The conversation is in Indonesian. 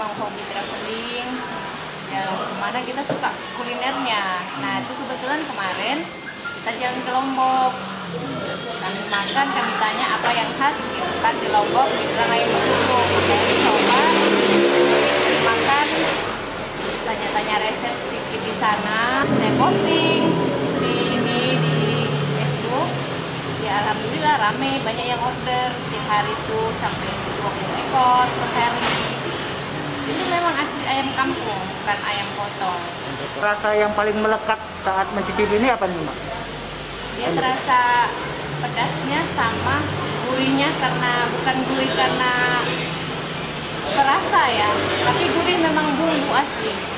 memang hobi traveling, ya kemana kita suka kulinernya. Nah itu kebetulan kemarin kita jalan ke Lombok, kami makan, kami tanya apa yang khas gitu kan di Lombok, dibilang ayam betutu. Saya coba makan, tanya-tanya resep sedikit di sana, saya posting di Facebook. Ya alhamdulillah rame, banyak yang order di hari itu sampai 20 ekor per hari. Itu memang asli ayam kampung, bukan ayam potong. Rasa yang paling melekat saat mencicipi ini apa nih, Mbak? Dia terasa pedasnya sama gurihnya, karena bukan gurih karena perasa ya, tapi gurih memang bumbu asli.